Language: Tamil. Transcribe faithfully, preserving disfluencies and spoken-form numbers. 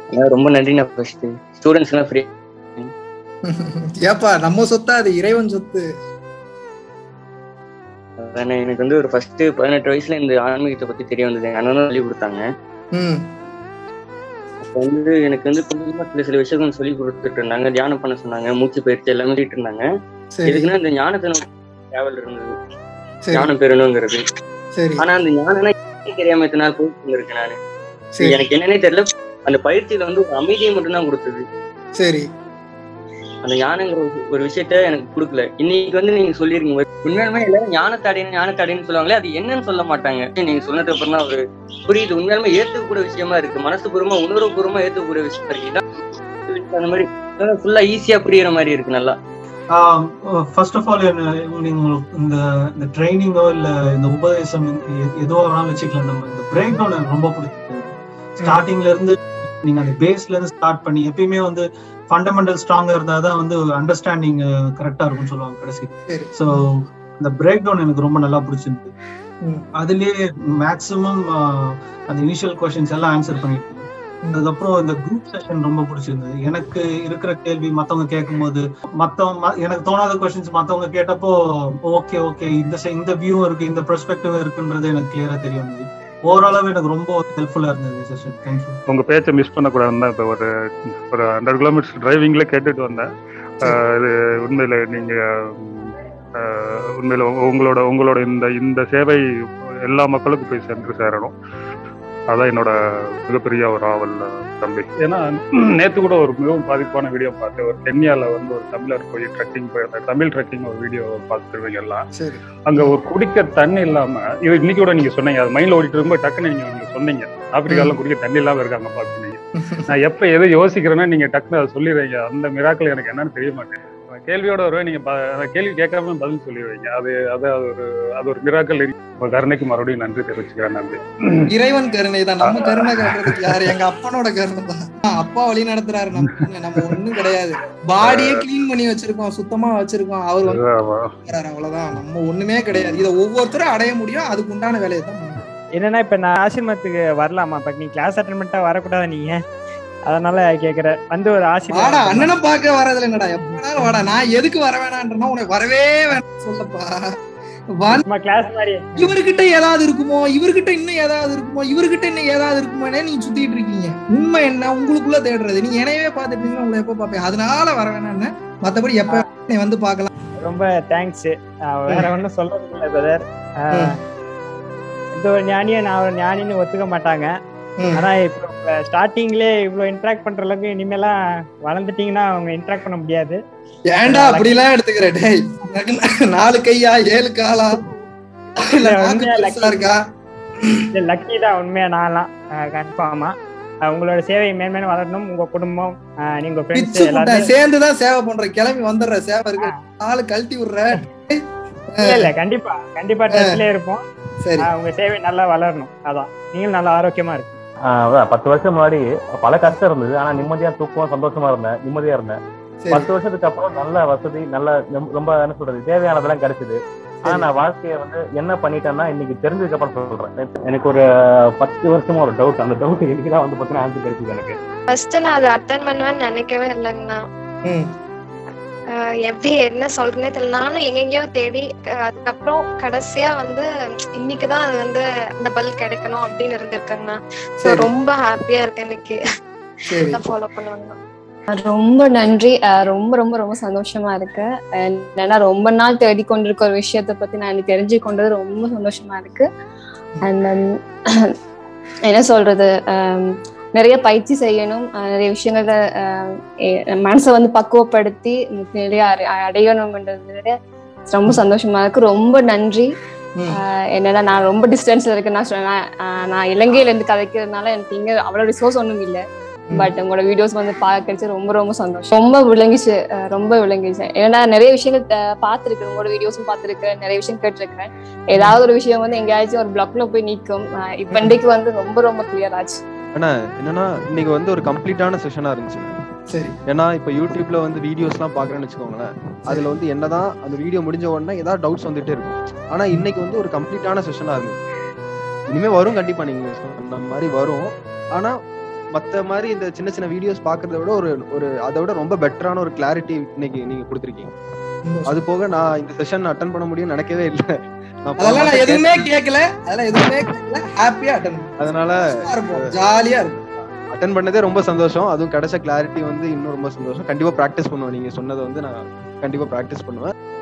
ரொம்ப நன்றிண்ணா. ஃபர்ஸ்ட் ஸ்டூடெண்ட்ஸ்லாம் ஃப்ரீ. ஏப்பா நம்ம சொத்தா அது இறைவன் சொத்து. அதானே எனக்கு வந்து ஒரு ஃபர்ஸ்ட் பதினெட்டு வயசுல இந்த ஆன்மீகத்தை பத்தி தெரிய வந்தது. எங்க அண்ணனும் சொல்லி கொடுத்தாங்க. அப்போ வந்து எனக்கு வந்து கொஞ்சமா சில சில விஷயங்கள் சொல்லி கொடுத்துட்டு இருந்தாங்க. தியானம் பண்ண சொன்னாங்க, மூச்சு பயிற்சி எல்லாமே சொல்லிட்டு இருந்தாங்க. எதுக்குன்னா இந்த ஞானத்தை டிராவல் இருந்தது, ஞானம் பெறணுங்கிறது. ஆனா அந்த ஞானம்னா தெரியாம இத்தனை நாள் போயிட்டு இருந்திருக்கேன் நானு. எனக்கு என்னன்னே தெரியல. அந்த பயிற்சியில வந்து ஒரு அமைதியை மட்டும்தான் கொடுத்தது. சரி, அந்த ஞானங்கிற ஒரு விஷயத்த எனக்கு கொடுக்கல. இன்னைக்கு வந்து நீங்க சொல்லிருக்கீங்க உண்மையுமே எல்லாரும் ஞானத்தாடின்னு ஞானத்தாடின்னு சொல்லுவாங்களே, அது என்னன்னு சொல்ல மாட்டாங்க. நீங்க சொன்னதுக்கு அப்புறம் தான் ஒரு புரியுது. உண்மையுமே ஏத்துக்கக்கூடிய விஷயமா இருக்கு, மனசு பூர்வமா உணர்வு பூர்வமா ஏத்துக்கக்கூடிய விஷயமா இருக்கு. அந்த மாதிரி ஃபுல்லா ஈஸியா புரியுற மாதிரி இருக்கு. நல்லா ஃபர்ஸ்ட் ஆஃப் ஆல் நீங்க இந்த இந்த ட்ரைனிங்கோ இல்ல இந்த உபதேசம் எதுவோ வேணாலும் வச்சுக்கலாம். நம்ம இந்த பிரேக் டவுன் எனக்கு ரொம்ப பிடிச்சது. ஸ்டார்டிங்ல இருந்து நீங்க அந்த பேஸ்ல இருந்து ஸ்டார்ட் பண்ணி எப்பயுமே வந்து ஃபண்டமெண்டல் ஸ்ட்ராங்கா இருந்தாதான் வந்து அண்டர்ஸ்டாண்டிங் கரெக்டா இருக்கும்னு சொல்லுவாங்க கடைசி. ஸோ இந்த பிரேக் டவுன் எனக்கு ரொம்ப நல்லா பிடிச்சிருக்கு. அதுலயே மேக்சிமம் அந்த இனிஷியல் கொஸ்டின்ஸ் எல்லாம் ஆன்சர் பண்ணிட்டு, அதுக்கப்புறம் இந்த குரூப் செஷன் ரொம்ப பிடிச்சிருந்தது. எனக்கு இருக்கிற கேள்வி மத்தவங்க கேட்கும் போது மத்தவங்க எனக்கு தோணாத கொஸ்டின்ஸ் மத்தவங்க கேட்டப்போ ஓகே ஓகே இந்த இந்த வியூ இருக்கு, இந்த பெர்ஸ்பெக்டிவ் இருக்குன்றது எனக்கு கிளியரா தெரிய வந்தது. ஓவராலாவே எனக்கு ரொம்ப ஹெல்ப்ஃபுல்லா இருந்தது செஷன். தேங்க்யூ. உங்க பேச்சை மிஸ் பண்ணக்கூடாதுன்னு தான் இப்போ ஒரு ஒரு ஹண்ட்ரட் கிலோமீட்டர்ஸ் டிரைவிங்ல கேட்டுட்டு வந்தேன். இது உண்மையில நீங்க உண்மையில உங்களோட உங்களோட இந்த இந்த சேவை எல்லா மக்களுக்கும் போய் சென்று சேரணும். அதான் என்னோட மிகப்பெரிய ஒரு ஆவல் தம்பி. ஏன்னா நேற்று கூட ஒரு மிகவும் பாதிப்பான வீடியோ பார்த்தேன். ஒரு கென்யால வந்து ஒரு தமிழர் போய் ட்ரெக்கிங் போயிருந்தாங்க. தமிழ் ட்ரெக்கிங் ஒரு வீடியோ பார்த்துருவீங்க எல்லாம். அங்க ஒரு குடிக்க தண்ணி இல்லாம, இது இன்னைக்கு கூட நீங்க சொன்னீங்க, அது மைண்ட்ல ஓடிட்டு இருக்கும்போது டக்குன்னு நீங்க நீங்க சொன்னீங்க ஆப்பிரிக்கால குடிக்க தண்ணி இல்லாம இருக்காங்க பாத்துனீங்க. நான் எப்ப எதை யோசிக்கிறேன்னா நீங்க டக்குன்னு அதை சொல்லிடுறீங்க. அந்த மிராக்கள் எனக்கு என்னன்னு தெரிய மாட்டேன். கேள்வியோட வருவேன், நீங்க கேள்வி கேட்காம பதில் சொல்லிடுவீங்க. அது அது ஒரு அது ஒரு மிராக்கள். கருணைக்கு மறுபடியும் நன்றி தெரிவிச்சுக்கிறேன். நன்றி. இறைவன் கருணை தான். நம்ம கருணை காட்டுறதுக்கு யாரு? எங்க அப்பனோட கருணை தான். அப்பா வழி நடத்துறாரு. நம்ம நம்ம ஒண்ணும் கிடையாது. பாடியே கிளீன் பண்ணி வச்சிருக்கோம், சுத்தமா வச்சிருக்கோம். அவர் வந்து அவ்வளவுதான். நம்ம ஒண்ணுமே கிடையாது. இதை ஒவ்வொருத்தரும் அடைய முடியும். அதுக்கு உண்டான வேலையை தான். என்னன்னா இப்ப நான் ஆசிரமத்துக்கு வரலாமா? இப்ப நீ கிளாஸ் அட்டெண்ட் பண்ணிட்டா வரக்கூடாது நீங்க, அதனால கேக்குறேன். வந்து ஒரு ஆசிரியர் அண்ணனை பார்க்க வரதுல என்னடா எப்பனாலும் வாடா. நான் எதுக்கு வர வேணான்றா? உனக்கு வரவே வேணாம் சொல்லப்பா. இவர்கிட்ட ஏதாவது இருக்குமோ, இவர்கிட்ட இன்னும் ஏதாவது இருக்குமோ, இவர்கிட்ட இன்னும் ஏதாவது இருக்குமோனே நீங்க சுத்திட்டு இருக்கீங்க. உண்மை என்ன உங்களுக்குள்ள தேடுறது. நீங்க என்னையவே பாத்துட்டு உங்களை எப்ப பாப்பேன், அதனால வர வேணான்னு. மத்தபடி எப்ப வந்து பாக்கலாம். ரொம்ப தேங்க்ஸ். வேற ஒன்னும் சொல்றது இல்லை பிரதர். இந்த ஒரு ஞானியை நான் ஒரு ஞானின்னு ஒத்துக்க மாட்டாங்க. ஆனா இப்போ ஸ்டார்டிங்லேயே இவ்வளவு இன்டராக்ட் பண்ற அளவுக்கு இனிமேலாம் வளர்ந்துட்டீங்கன்னா அவங்க இன்டராக்ட் பண்ண முடியாது. ஏன்டா அப்படி எல்லாம் எடுத்துக்கிறேன்? நாலு கையா ஏழு காலா இருக்கா? லக்கி தான் உண்மையா. நான்லாம் கன்ஃபார்மா உங்களோட சேவை மேன்மேலும் வளரணும். உங்க குடும்பம், நீங்க ஃப்ரெண்ட்ஸ் எல்லாரும் சேர்ந்துதான் சேவை பண்ற. கிளம்பி வந்துடுற சேவை இருக்கு, ஆளு கழட்டி விடுற. இல்ல இல்ல கண்டிப்பா கண்டிப்பா டச்ல இருப்போம். உங்க சேவை நல்லா வளரணும். அதான் நீங்களும் நல்லா ஆரோக்கியமா இருக்கு. பத்து வருஷம் முன்னாடி பல கஷ்டம் இருந்தது. ஆனா நிம்மதியா தூக்கம், சந்தோஷமா இருந்தேன், நிம்மதியா இருந்தேன். பத்து வருஷத்துக்கு அப்புறம் நல்ல வசதி, நல்ல ரொம்ப என்ன சொல்றது தேவையானதெல்லாம் கிடைச்சது. ஆனா நான் வாழ்க்கைய வந்து என்ன பண்ணிட்டேன்னா இன்னைக்கு தெரிஞ்சதுக்கு அப்புறம் சொல்றேன். எனக்கு ஒரு பத்து வருஷமா ஒரு டவுட். அந்த டவுட் இன்னைக்குதான் வந்து பார்த்தீங்கன்னா ஆன்சர் கிடைச்சது எனக்கு. ஃபர்ஸ்ட் நான் அதை அட்டெண்ட் பண்ணுவேன்னு நினைக்கவே இல்லைங்கண்ணா. எப்படி என்ன சொல்றேன்னே தெரியல. நானும் எங்கெங்கயோ தேடி அதுக்கப்புறம் கடைசியா வந்து இன்னைக்குதான் அது வந்து அந்த பதில் கிடைக்கணும் அப்படின்னு இருந்திருக்கேங்கண்ணா. சோ ரொம்ப ஹாப்பியா இருக்கேன் இன்னைக்கு ஃபாலோ பண்ணுவாங்க. ரொம்ப நன்றி. ரொம்ப ரொம்ப ரொம்ப சந்தோஷமா இருக்கு. ஏன்னா ரொம்ப நாள் தேடி கொண்டிருக்க ஒரு விஷயத்த பத்தி நான் எனக்கு தெரிஞ்சு கொண்டது ரொம்ப சந்தோஷமா இருக்கு. அண்ட் என்ன சொல்றது, நிறைய பயிற்சி செய்யணும், நிறைய விஷயங்கள மனசை வந்து பக்குவப்படுத்தி நிறைய அடையணும்ன்றது ரொம்ப சந்தோஷமா இருக்கு. ரொம்ப நன்றி. என்னன்னா நான் ரொம்ப டிஸ்டன்ஸ்ல இருக்கேன். நான் சொன்னேன் நான் இலங்கையில இருந்து கதைக்கிறதுனால எனக்கு இங்க அவ்வளவு ரிசோர்ஸ் ஒண்ணும் இல்லை. பட் உங்களோட வீடியோஸ் வந்து பார்க்கறது ரொம்ப ரொம்ப சந்தோஷம். ரொம்ப விளங்கிச்சு, ரொம்ப விளங்கிச்சு. ஏன்னா நிறைய விஷயங்கள் பார்த்துருக்கேன், உங்களோட வீடியோஸும் பார்த்துருக்கேன், நிறைய விஷயம் கேட்டிருக்கேன். ஏதாவது ஒரு விஷயம் வந்து எங்கேயாச்சும் ஒரு பிளாக்ல போய் நிற்கும். இப்ப இன்றைக்கு வந்து ரொம்ப ரொம்ப கிளியர் ஆச்சு. ஆனா என்னன்னா இன்னைக்கு வந்து ஒரு கம்ப்ளீட்டான செஷனா இருந்துச்சு. சரி, ஏன்னா இப்ப யூடியூப்ல வந்து வீடியோஸ் எல்லாம் பாக்குறேன்னு வச்சுக்கோங்களேன். அதுல வந்து என்னதான் அந்த வீடியோ முடிஞ்ச உடனே ஏதாவது டவுட்ஸ் வந்துட்டே இருக்கும். ஆனா இன்னைக்கு வந்து ஒரு கம்ப்ளீட்டான செஷனா இருந்துச்சு. இனிமே வரும் கண்டிப்பா, நீங்க சொன்ன மாதிரி வரும். ஆனா மத்த மாதிரி இந்த சின்ன சின்ன வீடியோஸ் பாக்குறத விட ஒரு ஒரு அதை விட ரொம்ப பெட்டரான ஒரு கிளாரிட்டி இன்னைக்கு நீங்க கொடுத்துருக்கீங்க. அது போக நான் இந்த செஷன் அட்டெண்ட் பண்ண முடியும்னு நினைக்கவே இல்லை. அதெல்லாம் நான் எதுவுமே கேட்கல, அதெல்லாம் எதுவுமே கேட்கல, ஹாப்பியா அட்டெண்ட் பண்ணேன். அதனால ஜாலியா இருக்கும். அட்டெண்ட் பண்ணதே ரொம்ப சந்தோஷம். அதுவும் கிடைச்ச கிளாரிட்டி வந்து இன்னும் ரொம்ப சந்தோஷம். கண்டிப்பா பிராக்டிஸ் பண்ணுவேன். நீங்க சொன்னதை வந்து நான் கண்டிப்பா பிராக்டிஸ் பண்ணுவேன்.